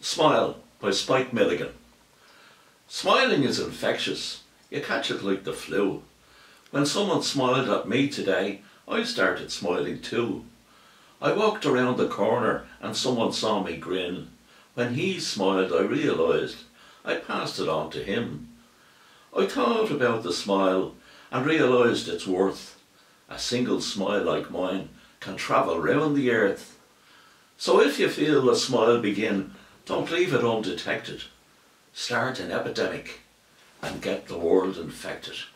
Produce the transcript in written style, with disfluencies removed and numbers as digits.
Smile by Milligan. Smiling is infectious. You catch it like the flu. When someone smiled at me today, I started smiling too. I walked around the corner and someone saw me grin. When he smiled, I realised I passed it on to him. I thought about the smile and realised its worth. A single smile like mine can travel round the earth. So if you feel a smile begin, don't leave it undetected. Start an epidemic and get the world infected.